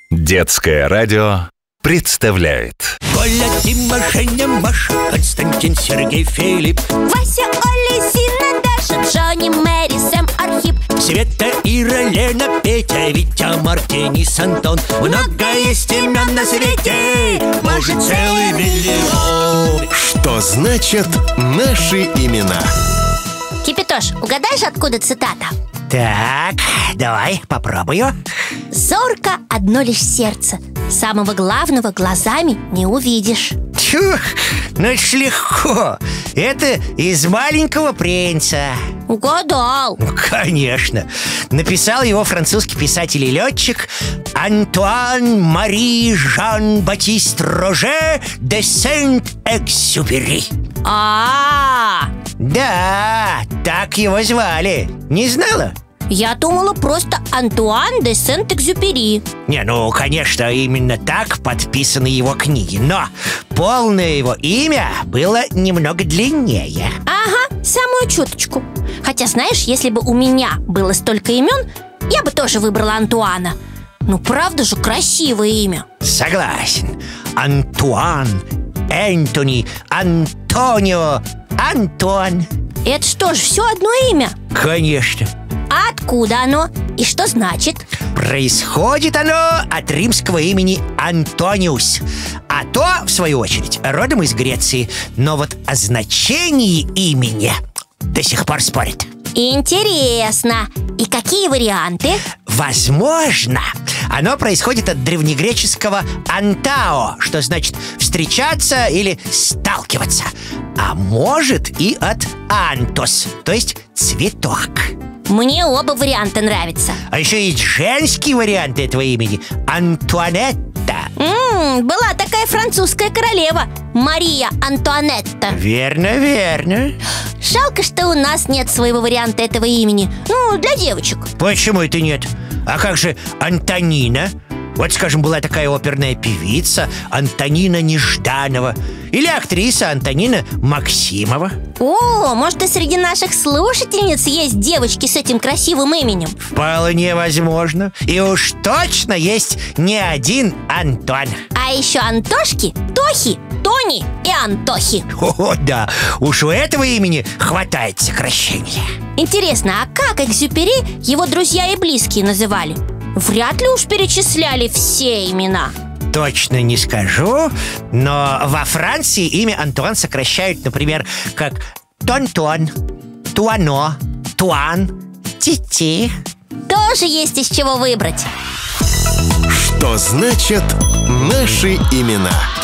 Детское радио представляет. Коля, Дима, Женя, Маша, Константин, Сергей, Филипп, Вася, Оля, Зина, Даша, Джонни, Мэри, Сэм, Архип, Света, Ира, Лена, Петя, Витя, Марк, Денис, Антон. Много есть имен на свете, может, целый миллион. Что значит наши имена? Кипятош, угадаешь, откуда цитата? Так, давай, попробую. Зорко одно лишь сердце, самого главного глазами не увидишь. Тьфу, ну это ж легко. Это из «Маленького принца». Угадал. Ну, конечно. Написал его французский писатель и летчик Антуан Мари Жан-Батист Роже де Сент-Экзюпери. Да, так его звали. Не знала? Я думала просто Антуан де Сент-Экзюпери. Не, ну, конечно, именно так подписаны его книги. Но полное его имя было немного длиннее. Ага, самую чуточку. Хотя, знаешь, если бы у меня было столько имен, я бы тоже выбрала Антуана. Ну, правда же, красивое имя. Согласен. Антуан, Энтони, Антонио, Антон. Это что ж, все одно имя? Конечно. А откуда оно? И что значит? Происходит оно от римского имени Антониус, а то, в свою очередь, родом из Греции. Но вот о значении имени до сих пор спорят. Интересно. И какие варианты? Возможно, оно происходит от древнегреческого «антао», что значит «встречаться» или «сталкиваться». А может и от «антос», то есть «цветок». Мне оба варианта нравятся. А еще есть женский вариант этого имени – Антуанетта. Была такая французская королева Мария Антуанетта. Верно, верно. Жалко, что у нас нет своего варианта этого имени. Ну, для девочек. Почему это нет? А как же Антонина? Вот, скажем, была такая оперная певица Антонина Нежданова. Или актриса Антонина Максимова. О, может, и среди наших слушательниц есть девочки с этим красивым именем. Вполне возможно. И уж точно есть не один Антон. А еще Антошки, Тохи, Тони и Антохи. О, да, уж у этого имени хватает сокращения. Интересно, а как Экзюпери его друзья и близкие называли? Вряд ли уж перечисляли все имена. Точно не скажу, но во Франции имя Антуан сокращают, например, как Тон-Тон, Туано, Туан, Тити. Тоже есть из чего выбрать. Что значит наши имена?